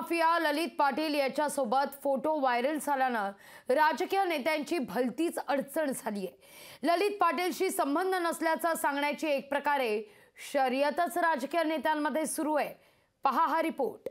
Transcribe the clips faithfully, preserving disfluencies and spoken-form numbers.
Mafia ललित पाटील याच्यासोबत photo viral झाल्यानं राजकीय नेत्यांची भलतीच अडचण झाली आहे। ललित पाटीलशी संबंध नसल्याचं सांगण्याची एक प्रकारे शर्यतच राजकीय नेत्यांमध्ये सुरू आहे। पहा हा रिपोर्ट।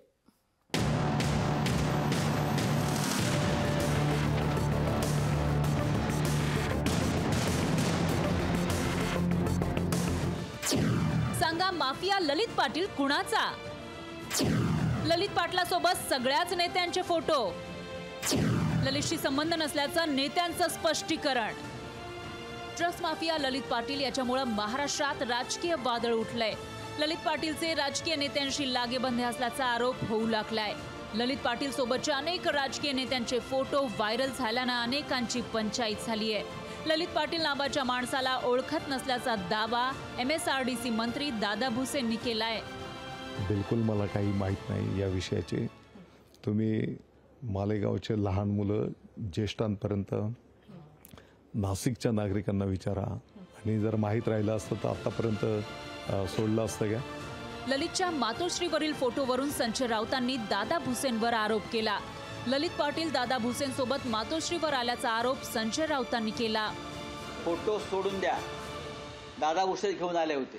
सांगा माफिया ललित पाटील कुणाचा? ललित पाटलासोबत सगळ्याच नेत्यांचे फोटो, ललितशी संबंध नसल्याचं नेत्यांचं स्पष्टीकरण। ड्रग्स माफिया ललित पाटील याच्यामुळे महाराष्ट्रात राजकीय वादळ उठलंय। ललित पाटीलचे राजकीय नेत्यांशी लागेबंधे असल्याचा आरोप होऊ लागलाय। ललित पाटील सोबतच्या अनेक राजकीय नेत्यांचे फोटो व्हायरल झाल्यानं अनेकांची पंचायत झाली आहे। ललित पाटील नावाच्या माणसाला ओळखत नसल्याचा दावा एमएसआरडीसी मंत्री दादा भुसेंनी केलाय। बिलकुल मला काही माहित नाही या विषयाचे। तुम्ही मालेगावचे लहान मुलं ज्येष्ठांपर्यंत नाशिकच्या नागरिकांना विचारा, आणि जर माहित राहिलं असतं तर आतापर्यंत सोडलं असतं का? ललितच्या मातोश्रीवरील फोटोवरून संजय राऊतांनी दादा भुसेंवर आरोप केला। ललित पाटील दादा भुसेंसोबत मातोश्रीवर आल्याचा आरोप संजय राऊतांनी केला। फोटो सोडून द्या, दादा भुसे घेऊन आले होते।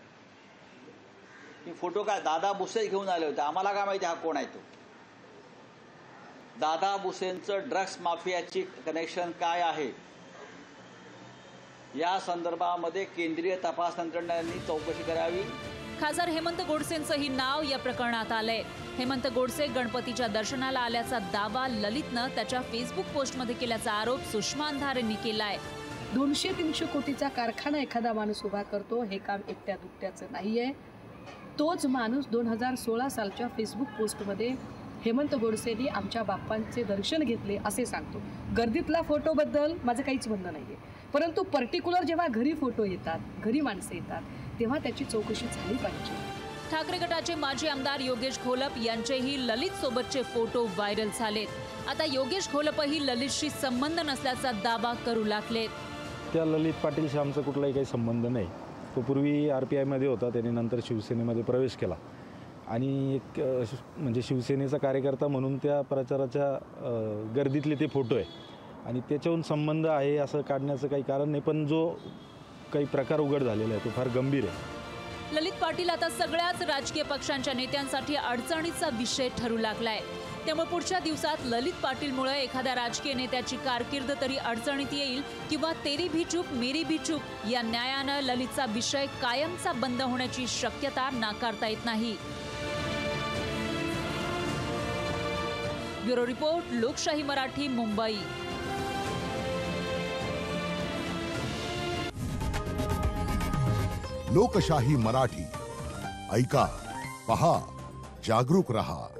मी फोटो काय दादा भुसे घेऊन आले होते, आम्हाला काय माहिती हा कोण आहे तो? दादा भुसेंचं ड्रग्स माफियाची कनेक्शन काय आहे या संदर्भामध्ये केंद्रीय तपास यंत्रणांनी चौकशी करावी। खासदार हेमंत गोडसेंचंही नाव या प्रकरणात आलंय। हेमंत गोडसे गणपतीच्या दर्शनाला आल्याचा दावा ललितनं त्याच्या फेसबुक पोस्टमध्ये केल्याचा आरोप सुषमा अंधारेंनी केलाय। दोनशे तीनशे कोटीचा कारखाना एखादा माणूस उभा करतो, हे काम एकट्या दुकट्याचं नाहीये। तोच माणूस दोन हजार सोळा सालच्या फेसबुक पोस्टमध्ये हेमंत गोडसेंनी आमच्या बाप्पांचे दर्शन घेतले असे सांगतो। गर्दीतला फोटोबद्दल माझं काहीच म्हणणं नाहीये, परंतु पर्टिक्युलर जेव्हा घरी फोटो येतात, घरी माणसं येतात, तेव्हा त्याची चौकशी झाली पाहिजे। ठाकरे गटाचे माजी आमदार योगेश घोलप यांचेही ललित सोबतचे फोटो व्हायरल झालेत। आता योगेश घोलपही ललितशी संबंध नसल्याचा दावा करू लागलेत। त्या ललित पाटीलशी आमचा कुठलाही काही संबंध नाही। तो पूर्वी आर पी आयमध्ये होता, त्याने नंतर शिवसेनेमध्ये प्रवेश केला आणि एक म्हणजे शिवसेनेचा कार्यकर्ता म्हणून त्या प्रचाराच्या गर्दीतले ते फोटो आहे आणि त्याच्याहून संबंध आहे असं काढण्याचं काही कारण नाही। पण जो काही प्रकार उघड झालेला आहे तो फार गंभीर आहे। ललित पाटील आता सगळ्याच राजकीय पक्षांच्या नेत्यांसाठी अडचणीचा विषय ठरू लागलाय। त्यामुळे पुढच्या दिवसात ललित पाटीलमुळे एखाद्या राजकीय नेत्याची कारकीर्द तरी अडचणीत येईल किंवा तेरी भी चूप मेरी भी चूप या न्यायानं ललितचा विषय कायमचा बंद होण्याची शक्यता नाकारता येत नाही। ब्युरो रिपोर्ट, लोकशाही मराठी, मुंबई। लोकशाही मराठी, ऐका, पहा, जागरूक रहा।